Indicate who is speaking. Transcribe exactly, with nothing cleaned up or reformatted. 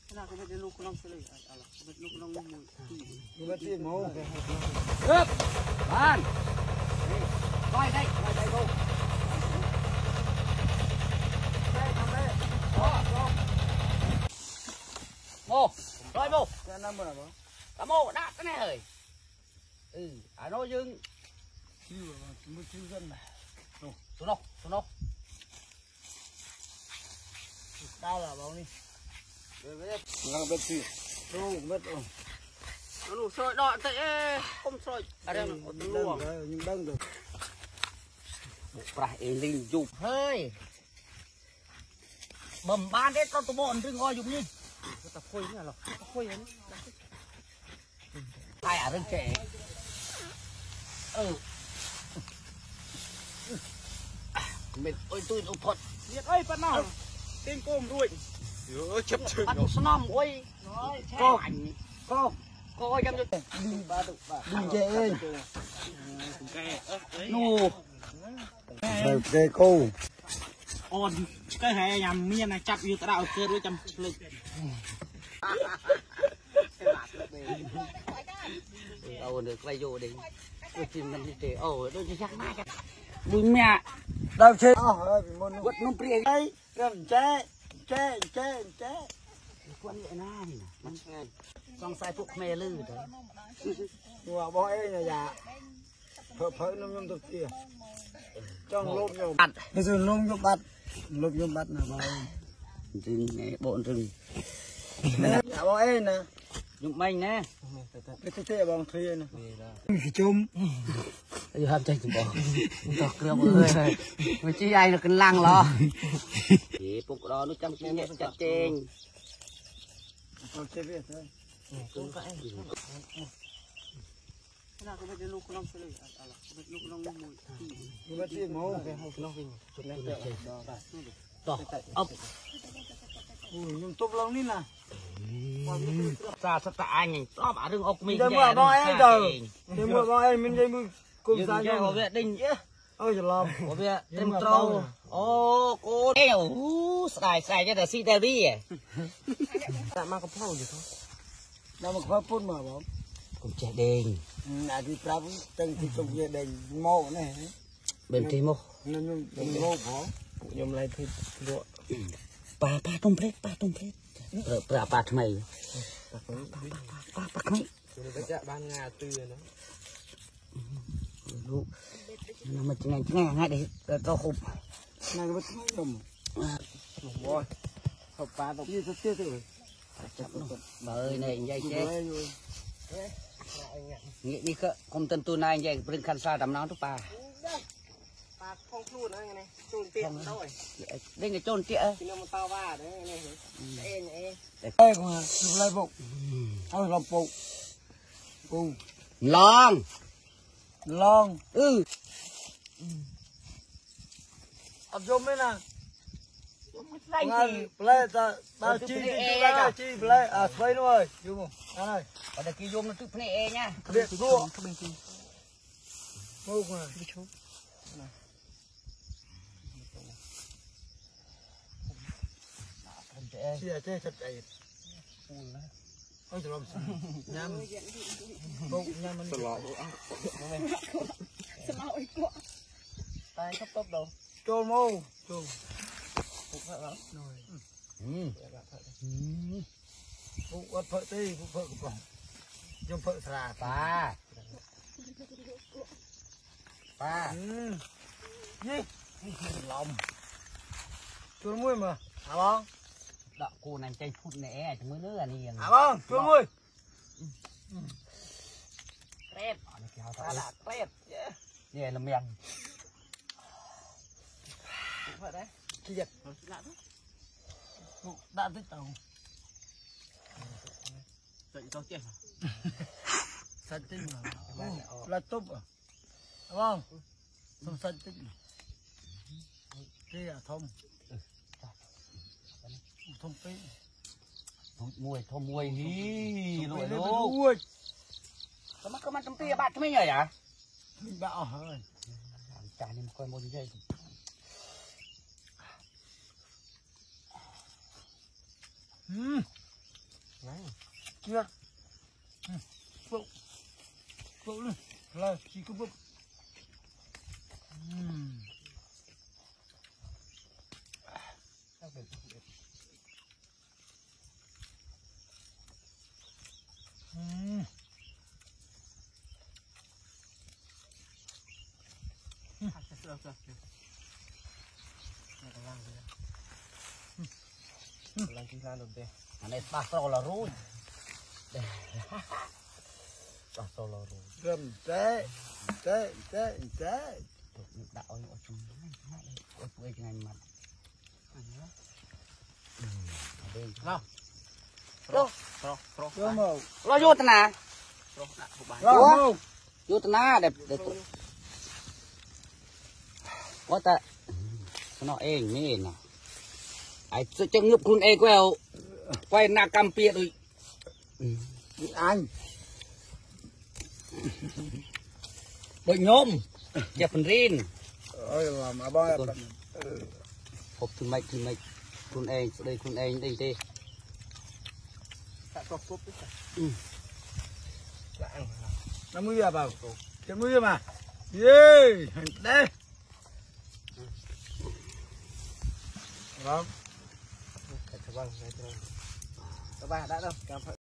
Speaker 1: là cái bên lục long sẽ lấy à là bên lục long mùi
Speaker 2: cái bên tiền mồ
Speaker 1: ướp bạn coi đây coi đây cô đây thằng đây mồ rồi mồ
Speaker 2: cái năm rồi bố
Speaker 1: cả mồ đạp cái này rồi ừ à nó dưng
Speaker 2: chưa mới chưa dân này
Speaker 1: xuống đâu xuống đâu
Speaker 2: đau là bao đi ngang bên tiền đâu mất rồi
Speaker 1: nó đủ sôi đọ tệ không sôi ở đây nó
Speaker 2: nhưng đâm rồi nhưng đâm được
Speaker 1: bộ phải linh dục hơi bầm ban đấy con tụi bọn đừng ngồi dùng đi tập khôi như là tập khôi ấy ai ở bên trẻ ừ mình ôi tôi nó thật
Speaker 2: biết ơi bắt nào tên cô đuổi
Speaker 1: Ủa chấp chừng bắt snom ôi cô ảnh cô cô ơi chăm cho đi ba đục ba
Speaker 2: đi chơi ơi
Speaker 1: nô
Speaker 2: được kê cô
Speaker 3: ôn cái hệ nhằm miên này chặt như cái đạo kia đối chăm lực
Speaker 1: đâu được quay vô đi tôi tìm mình thì ồ tôi chỉ chắc mai chắc bún mẹ
Speaker 2: đâu chơi ơi bị môn
Speaker 1: quất nó priê
Speaker 2: đấy cầm chế chế chế chế
Speaker 1: quấn vậy na thì nó xong sai phục mê lư đấy
Speaker 2: ngồi bỏ ấy nhà già phở phở nó nhom thực kia trong lốp nhom bây giờ lốp nhom bắt lốp nhom bắt là bao
Speaker 1: rừng bọn rừng
Speaker 2: nhà bỏ ấy nè
Speaker 1: dụng mình nè
Speaker 2: cái thứ thế bằng thuê nè chum
Speaker 1: bây giờ ham chơi chụp bỏ tọt rượu mọi người rồi mình chỉ ai là cần lăng lo thì phục đó nó chăm nhẹ chặt chênh
Speaker 2: còn chơi việc thôi
Speaker 1: là cái bên lục long sẽ lấy à là bên lục long mùi
Speaker 2: cái bên tiền mồ
Speaker 1: tỏ ốc
Speaker 2: ui nhưng tốt lắm đi nè
Speaker 1: xa sát tạ anh to bả rừng ốc mình
Speaker 2: đừng mưa bao em rồi đừng mưa bao em mình đây mưa cùng ra
Speaker 1: cho có việc đinh chứ
Speaker 2: ôi trời lòng
Speaker 1: có việc tem trâu ô cô đeo xài xài cho là si tê vi à
Speaker 2: tạm mang cái phao gì thôi đâu mà khóa phun mà bóng
Speaker 1: cũng trẻ đền
Speaker 2: là đi ra với tên thì trong gia đình mô này
Speaker 1: bên thì mô
Speaker 2: nên mình mô bỏ nhom lại thì lụa
Speaker 1: ba ba tôm phết ba tôm phết rồi ba ba thằng mày ba ba ba mày
Speaker 2: ban ngà tươi nó
Speaker 1: lu nó mà chừng ngày chừng ngày ngay để cho khục
Speaker 2: này nó mới nhom rồi học ba học như thế rồi
Speaker 1: bởi này dây chết nghĩ đi cơ không tên tu này dây bưng khăn xa đầm nón thúc bà
Speaker 3: bà không luôn đấy này trôn tiệm thôi
Speaker 1: đây cái trôn tiệm
Speaker 3: thì nó một tao ba đấy này đây này
Speaker 2: đây mà chụp lại bụng ôi lọc bụng bụng
Speaker 1: long
Speaker 2: long
Speaker 1: ừ
Speaker 2: ập zoom mấy nè
Speaker 1: anh
Speaker 2: thì play ta ta chi chi play chi play à play nữa rồi dùng không anh ơi
Speaker 1: ở đây kia dùng nó tự play nha
Speaker 2: biệt ruộng vô mà chia chia chặt đầy ôi trời ơi nhâm bụng nhâm mình
Speaker 3: tay cấp tốc đâu
Speaker 2: trôn mô trôn
Speaker 3: phục phải lắm rồi
Speaker 2: bụng ớt phở tê bụng phở của nhâm phở xà
Speaker 1: ba ba
Speaker 2: gì lòng trôn muối mà à bông
Speaker 1: đọ cô này chơi phút nè mới nữa là đi
Speaker 2: à bông trôn muối
Speaker 1: tép ta là tép về là miệng
Speaker 3: phải đấy
Speaker 2: chi giật đã tích tàu
Speaker 3: dậy tao chết
Speaker 2: sạch tinh mà là tốt à đúng không không sạch tinh kia à thông thông tí
Speaker 1: mùi thơm mùi hí
Speaker 2: rồi
Speaker 1: luôn
Speaker 2: ui
Speaker 1: có mắt có mắt trong tia bạn cho mấy người à
Speaker 2: mình bạo hơi
Speaker 1: chả nên coi một giây
Speaker 2: chưa phụ phụ luôn là chỉ có phụ
Speaker 1: anh ấy bắt sâu là rùi bắt sâu là rùi
Speaker 2: gầm té té té té
Speaker 1: đạo ơi ở chung ôi quê cái này mặt lo lo lo
Speaker 2: lo màu
Speaker 1: lo vô tên nào
Speaker 2: lo màu
Speaker 1: vô tên nào đẹp đẹp quá ta nó eng nè nè ai sẽ chân ngập khuôn e queo quay na cam pia rồi
Speaker 2: anh
Speaker 1: bệnh nhôm chẹp phần rin
Speaker 2: ơi là mà bao
Speaker 1: hộp thử mạch thử mạch khuôn e đây khuôn e đây đây
Speaker 2: năm mươi à bảo năm mươi mà yeah đây vâng các bạn đã đâu